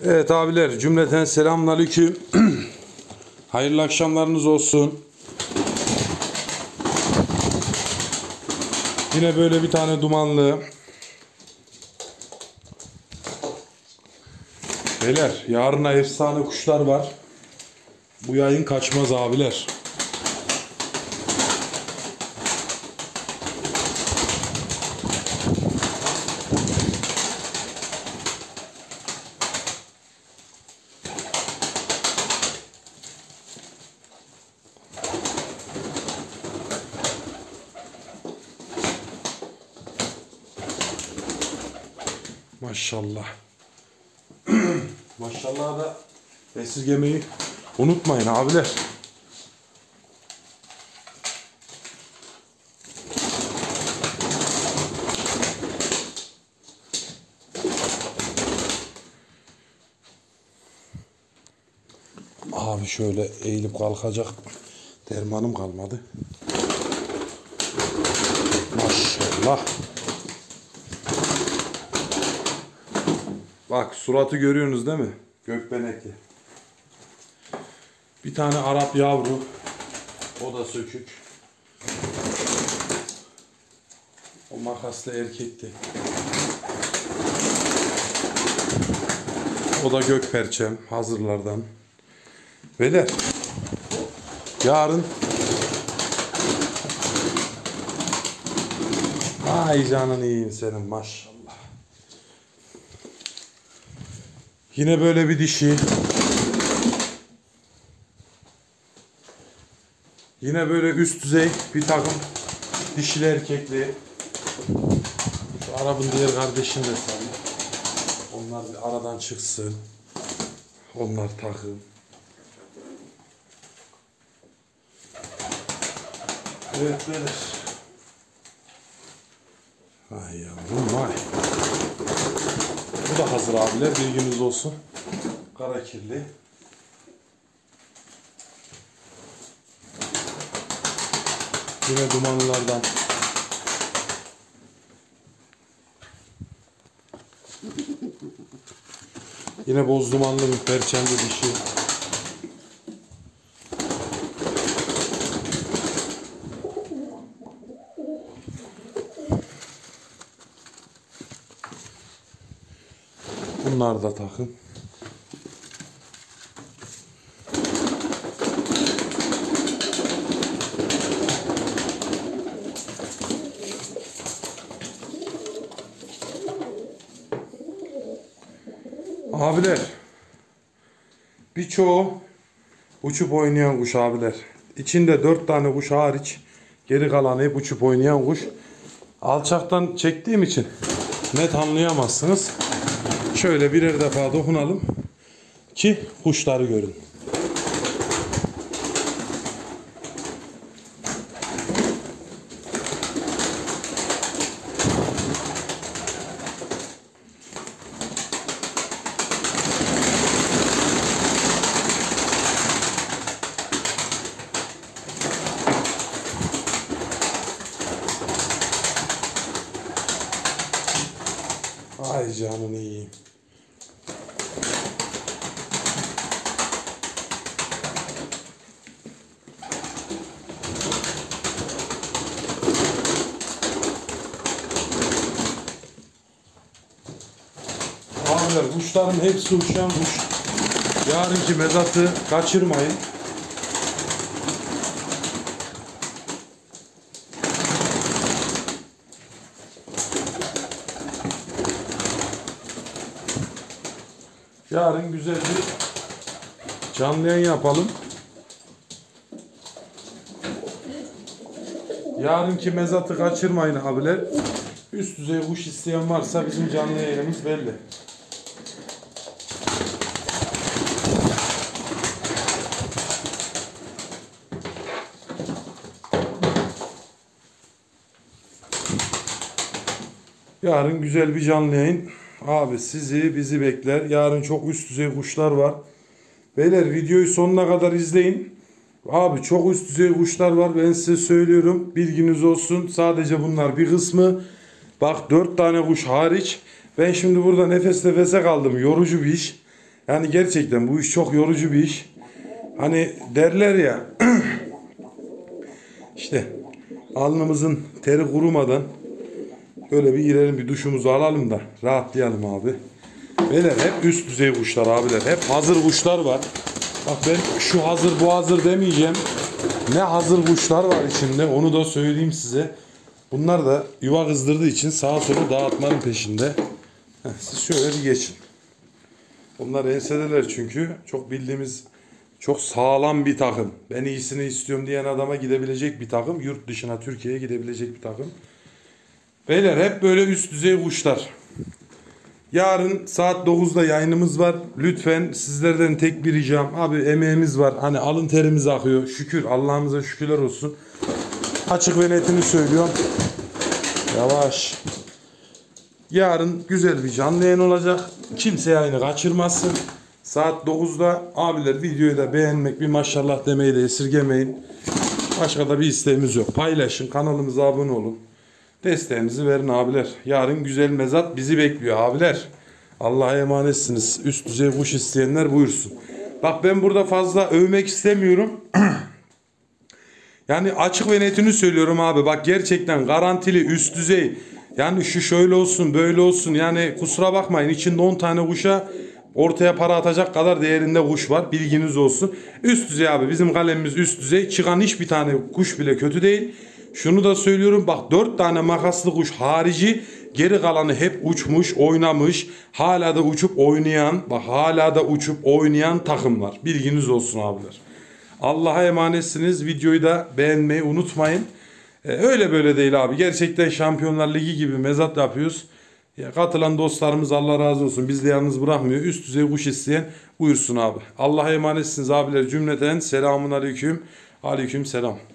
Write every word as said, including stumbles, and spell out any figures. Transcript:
Evet abiler, cümleten selamünaleyküm. Hayırlı akşamlarınız olsun. Yine böyle bir tane dumanlı. Beyler, yarına efsane kuşlar var. Bu yayın kaçmaz abiler. Maşallah. Maşallah da esirgemeyi unutmayın abiler. Abi şöyle eğilip kalkacak dermanım kalmadı. Maşallah. Bak suratı görüyorsunuz değil mi? Gökbenekli. Bir tane Arap yavru. O da sökük. O makaslı erkekti. O da gökperçem hazırlardan. Beyler, yarın ay canın iyiyim senin maşallah. Yine böyle bir dişi. Yine böyle üst düzey bir takım dişili erkekli. Şu Arap'ın diğer kardeşini de sanırım. Onlar bir aradan çıksın. Onlar takım. Evet böyle. Ay yavrum vay. Bu da hazır abiler, bilginiz olsun. Kara kirli. Yine dumanlılardan. Yine boz dumanlı bir perçemli dişi. Bunlar da takım. Abiler, birçoğu uçup oynayan kuş abiler. İçinde dört tane kuş hariç geri kalanı hep uçup oynayan kuş. Alçaktan çektiğim için net anlayamazsınız. Şöyle birer defa dokunalım ki kuşları görün. Ay canını yiyeyim. Abiler, kuşların hepsi uçan kuş. Yarınki mezatı kaçırmayın. Yarın güzel bir canlı yayın yapalım. Yarınki mezatı kaçırmayın abiler. Üst düzey kuş isteyen varsa bizim canlı yayınımız belli. Yarın güzel bir canlı yayın. Abi sizi bizi bekler. Yarın çok üst düzey kuşlar var. Beyler videoyu sonuna kadar izleyin. Abi çok üst düzey kuşlar var. Ben size söylüyorum. Bilginiz olsun. Sadece bunlar bir kısmı. Bak dört tane kuş hariç. Ben şimdi burada nefes nefese kaldım. Yorucu bir iş. Yani gerçekten bu iş çok yorucu bir iş. Hani derler ya işte alnımızın teri kurumadan böyle bir girelim, bir duşumuzu alalım da rahatlayalım abi. Beyler hep üst düzey kuşlar abiler. Hep hazır kuşlar var. Bak ben şu hazır bu hazır demeyeceğim. Ne hazır kuşlar var içinde onu da söyleyeyim size. Bunlar da yuva kızdırdığı için sağa sola dağıtmanın peşinde. Heh, siz şöyle bir geçin. Bunlar ensedeler çünkü. Çok bildiğimiz, çok sağlam bir takım. Ben iyisini istiyorum diyen adama gidebilecek bir takım. Yurt dışına, Türkiye'ye gidebilecek bir takım. Beyler hep böyle üst düzey kuşlar. Yarın saat dokuzda yayınımız var. Lütfen sizlerden tek bir ricam. Abi emeğimiz var. Hani alın terimiz akıyor. Şükür. Allah'ımıza şükürler olsun. Açık ve netini söylüyorum. Yavaş. Yarın güzel bir canlı yayın olacak. Kimse yayını kaçırmasın. Saat dokuzda abiler videoyu da beğenmek, bir maşallah demeyi de esirgemeyin. Başka da bir isteğimiz yok. Paylaşın. Kanalımıza abone olun. Desteğinizi verin abiler. Yarın güzel mezat bizi bekliyor abiler. Allah'a emanetsiniz. Üst düzey kuş isteyenler buyursun. Bak ben burada fazla övmek istemiyorum. Yani açık ve netini söylüyorum abi. Bak gerçekten garantili üst düzey. Yani şu şöyle olsun böyle olsun. Yani kusura bakmayın, içinde on tane kuşa ortaya para atacak kadar değerinde kuş var. Bilginiz olsun. Üst düzey abi. Bizim kalemimiz üst düzey. Çıkan hiçbir tane kuş bile kötü değil. Şunu da söylüyorum, bak dört tane makaslı kuş harici geri kalanı hep uçmuş, oynamış, hala da uçup oynayan, bak hala da uçup oynayan takım var. Bilginiz olsun abiler. Allah'a emanetsiniz. Videoyu da beğenmeyi unutmayın. Ee, öyle böyle değil abi. Gerçekten Şampiyonlar Ligi gibi mezat yapıyoruz. Ya, katılan dostlarımız Allah razı olsun. Bizi de yalnız bırakmıyor. Üst düzey kuş isteyen buyursun abi. Allah'a emanetsiniz abiler cümleten. Selamun aleyküm. Aleyküm selam.